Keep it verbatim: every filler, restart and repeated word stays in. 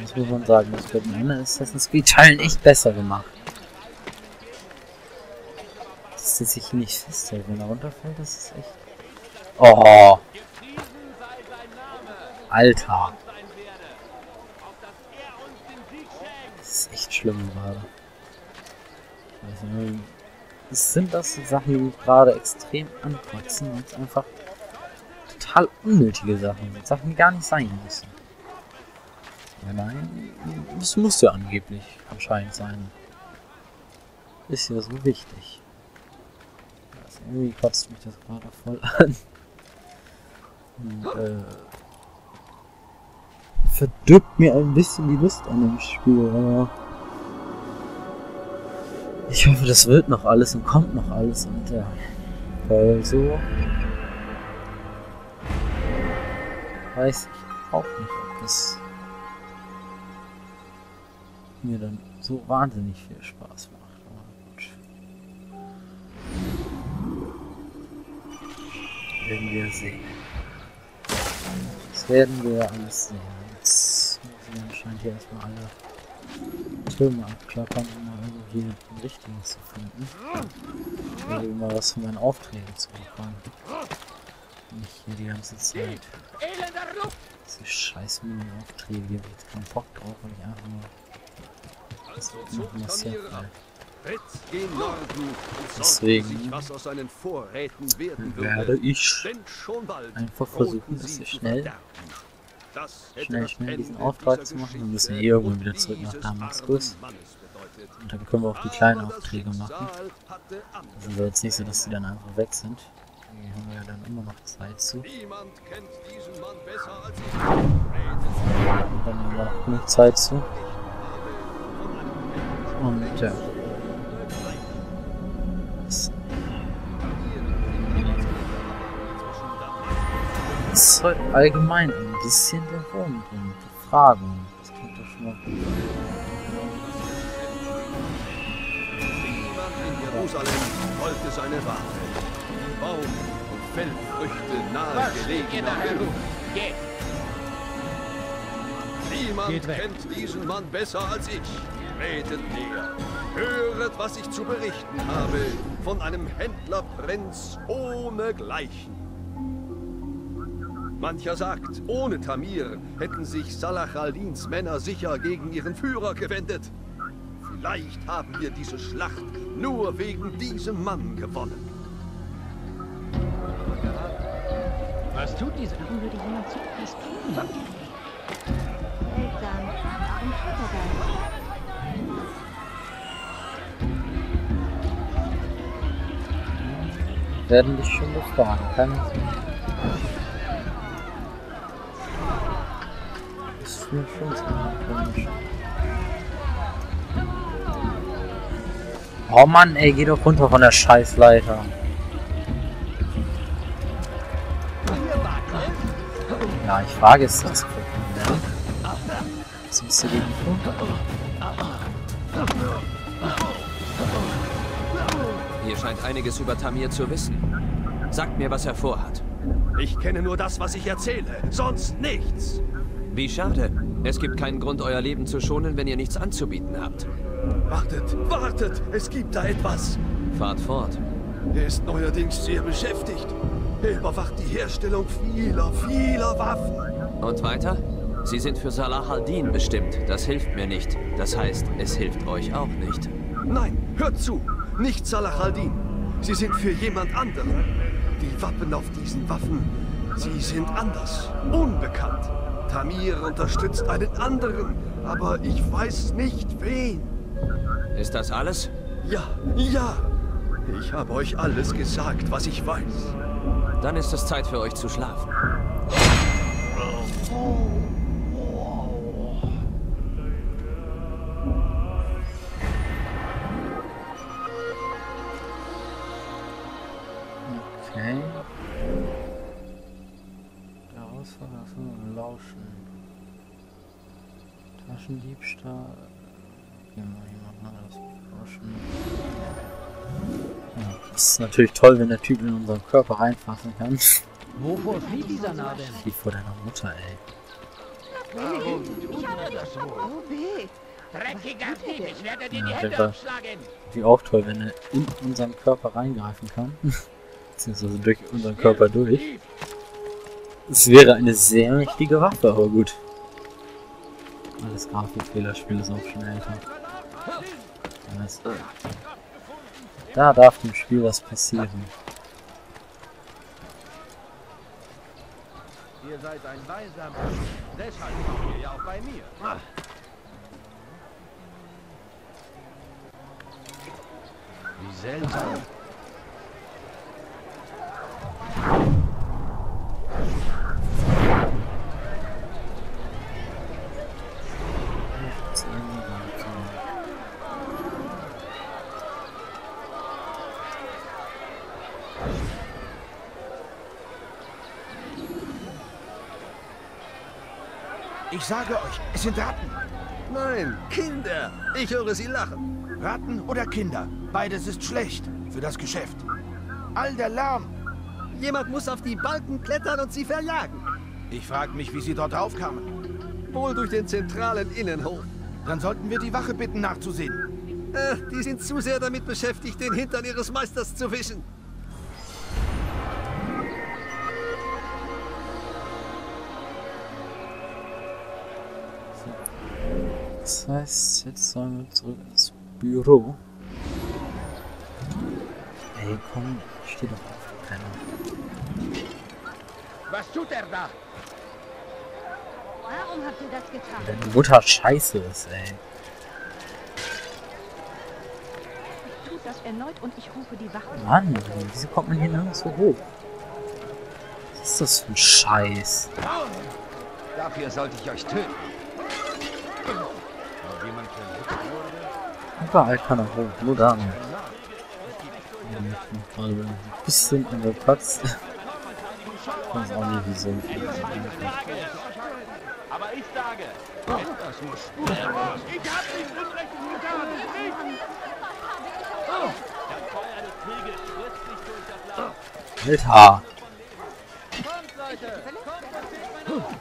Das muss man sagen. Das wird in Assassin's Creed Teilen echt besser gemacht. Dass der sich hier nicht festhält, wenn er runterfällt, das ist echt... Oh! Alter! Das ist echt schlimm gerade. Also, es sind das so Sachen, die mich gerade extrem ankotzen und einfach total unnötige Sachen sind. Sachen, die gar nicht sein müssen. Ja, nein, das muss ja angeblich anscheinend sein. Ist ja so wichtig. Also irgendwie kotzt mich das gerade voll an. Und, äh, verdirbt mir ein bisschen die Lust an dem Spiel, aber ich hoffe, das wird noch alles und kommt noch alles und ja, weil so weiß ich auch nicht, ob das mir dann so wahnsinnig viel Spaß macht, aber gut. Werden wir sehen. Das werden wir alles sehen. Jetzt müssen wir anscheinend hier erstmal alle Türme abklappern, um mal irgendwie den richtigen zu finden. Oder immer was von meinen Aufträgen zu bekommen. Nicht hier die ganze Zeit. Diese scheiß Mini-Aufträge, hier habe ich jetzt keinen Bock drauf, weil ich einfach nur... Das wird noch immer sehr geil. Deswegen werde ich einfach versuchen, dass wir schnell, schnell, schnell diesen Auftrag zu machen. Wir müssen ja eh irgendwann wieder zurück nach Damaskus. Und dann können wir auch die kleinen Aufträge machen. Also wäre jetzt nicht so, dass die dann einfach weg sind. Hier haben wir ja dann immer noch Zeit zu. Und dann haben wir noch genug Zeit zu. Und ja. Das ist heute allgemein ein bisschen der Wurm drin. Die Fragen. Das klingt doch schon mal gut. Niemand in Jerusalem wollte seine Ware. Baum und Feldfrüchte nahe gelegener Peru. Niemand kennt diesen Mann besser als ich. Redet näher. Höret, was ich zu berichten habe von einem Händlerprinz ohnegleichen. Mancher sagt, ohne Tamir hätten sich Salah al-Dins Männer sicher gegen ihren Führer gewendet. Vielleicht haben wir diese Schlacht nur wegen diesem Mann gewonnen. Was tut diese? Warum würde jemand so etwas tun? Seltsam. Warum tut er das? Werden dich schon befragen, keine Sorge. Das ist mir schon so komisch. Oh Mann, ey, geh doch runter von der Scheißleiter. Ja, ich frage es das. Was musst du gegen tun? Ihr scheint einiges über Tamir zu wissen. Sagt mir, was er vorhat. Ich kenne nur das, was ich erzähle, sonst nichts. Wie schade. Es gibt keinen Grund, euer Leben zu schonen, wenn ihr nichts anzubieten habt. Wartet, wartet, es gibt da etwas. Fahrt fort. Er ist neuerdings sehr beschäftigt. Er überwacht die Herstellung vieler, vieler Waffen. Und weiter? Sie sind für Salah al-Din bestimmt. Das hilft mir nicht. Das heißt, es hilft euch auch nicht. Nein, hört zu. Nicht Salah al-Din. Sie sind für jemand anderen. Die Wappen auf diesen Waffen, sie sind anders. Unbekannt. Tamir unterstützt einen anderen, aber ich weiß nicht wen. Ist das alles? Ja, ja. Ich habe euch alles gesagt, was ich weiß. Dann ist es Zeit für euch zu schlafen. Okay. Daraus verlassen, lauschen. Taschendiebstahl. Gehen wir hier mal das lauschen. Ja, das ist natürlich toll, wenn der Typ in unseren Körper reinfassen kann. Wovor flieht dieser Name? Wie vor deiner Mutter, ey. Ich habe nicht... Oh, weh. Dreckiger Dieb, ich werde dir die Ja, Hände Alter. abschlagen. Wie auch toll, wenn er in unseren Körper reingreifen kann. Beziehungsweise durch unseren Körper durch. Es wäre eine sehr mächtige Waffe, aber gut. Alles Grafikfehler, Spiel ist auch schon älter. Nice. Da darf dem Spiel was passieren. Ihr seid ein weiser Mann. Deshalb seid ihr ja auch bei mir. Wie seltsam. Ich sage euch, es sind Ratten. Nein, Kinder. Ich höre sie lachen. Ratten oder Kinder. Beides ist schlecht für das Geschäft. All der Lärm. Jemand muss auf die Balken klettern und sie verjagen. Ich frage mich, wie sie dort aufkamen. Wohl durch den zentralen Innenhof. Dann sollten wir die Wache bitten, nachzusehen. Äh, die sind zu sehr damit beschäftigt, den Hintern ihres Meisters zu wischen. Das heißt, jetzt sollen wir zurück ins Büro. Ey, komm, steh doch auf, keiner. Was tut er da? Warum habt ihr das getan? Deine Mutter scheiße ist, ey. Tut das erneut und ich rufe die Wache. Mann, wieso kommt man hier nirgends so hoch? Was ist das für ein Scheiß? Dafür sollte ich euch töten. Überall kann er hoch, nur da nicht. Ja, ich bin gerade ein bisschen angepatzt. Ich weiß auch nicht, wieso. Aber ich sage, das muss. Ich hab nichts Unrechtes getan. Ich. Das Feuer des Krieges frisst sich durch das Land. Alter! Kommt, Leute! Kommt und seht meine